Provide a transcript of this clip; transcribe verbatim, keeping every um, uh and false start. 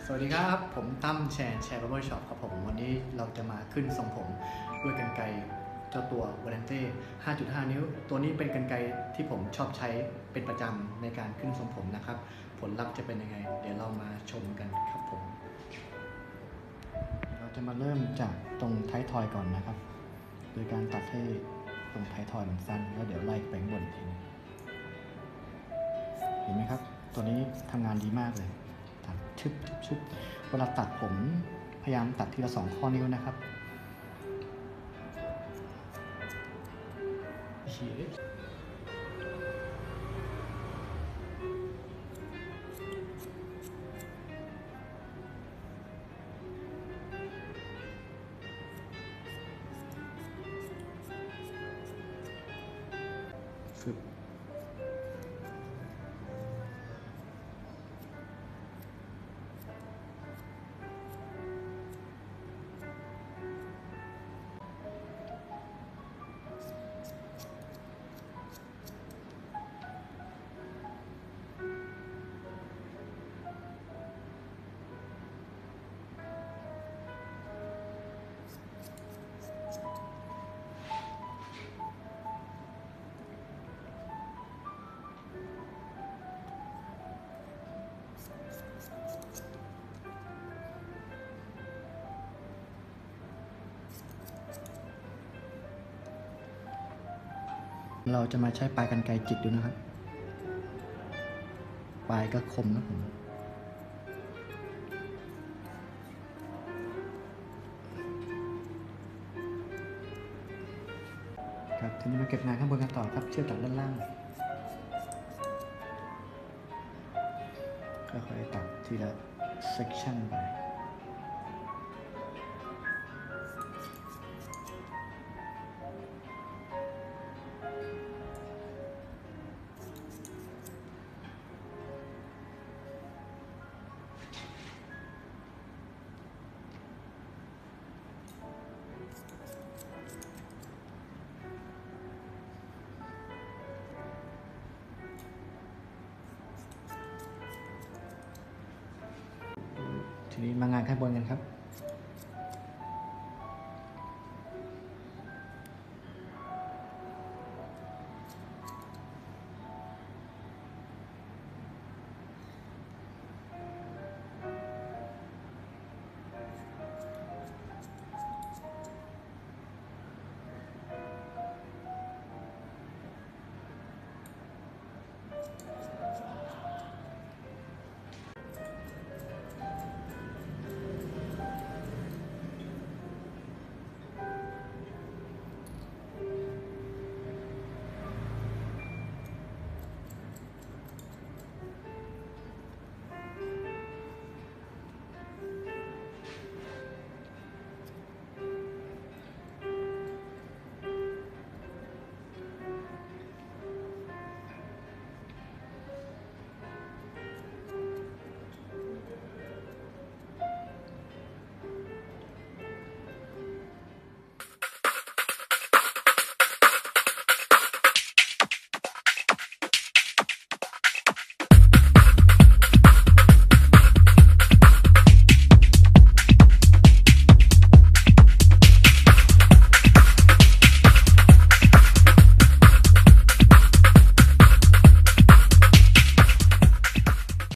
สวัสดีครับผมตั้มแชร์แชร์บาร์เบอร์ช็อปครับผมวันนี้เราจะมาขึ้นทรงผมด้วยกรรไกรเจ้าตัววาเลนเต้ ห้าจุดห้า นิ้วตัวนี้เป็นกรรไกรที่ผมชอบใช้เป็นประจำในการขึ้นทรงผมนะครับผลลัพธ์จะเป็นยังไงเดี๋ยวเรามาชมกันครับผมเราจะมาเริ่มจากตรงท้ายทอยก่อนนะครับโดยการตัดให้ตรงท้ายทอยมันสั้นแล้วเดี๋ยวไล่ไปข้างบนทีนึงเห็นไหมครับตัวนี้ทำงานดีมากเลยตัดชึบชึบชึบเวลาตัดผมพยายามตัดทีละสองข้อนิ้วนะครับฟึบเราจะมาใช้ปลายกรรไกรจิกดูนะครับปลายก็คมนะผมครับทีนี้มาเก็บงานข้างบนกันต่อครับเชื่อมจากด้านล่างค่อยๆตัดทีละเซกชันไปทีนี้มางานข้างบนกันครับ